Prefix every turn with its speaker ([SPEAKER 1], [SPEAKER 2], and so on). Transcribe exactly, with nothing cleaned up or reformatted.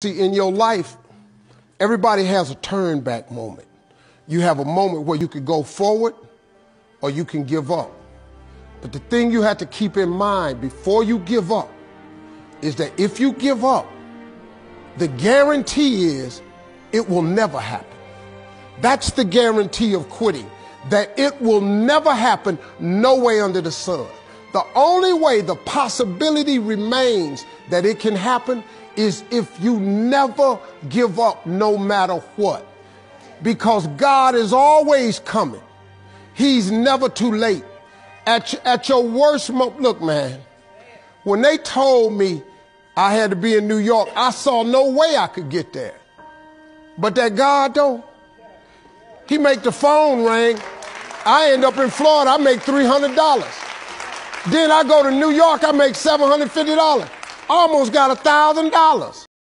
[SPEAKER 1] See, in your life, everybody has a turn back moment. You have a moment where you could go forward or you can give up. But the thing you have to keep in mind before you give up is that if you give up, the guarantee is it will never happen. That's the guarantee of quitting, that it will never happen no way under the sun. The only way the possibility remains that it can happen is if you never give up no matter what. Because God is always coming. He's never too late. At, at your worst moment, look, man, when they told me I had to be in New York, I saw no way I could get there. But that God, though, he make the phone ring. I end up in Florida, I make three hundred dollars. Then I go to New York, I make seven hundred fifty dollars. Almost got a thousand dollars.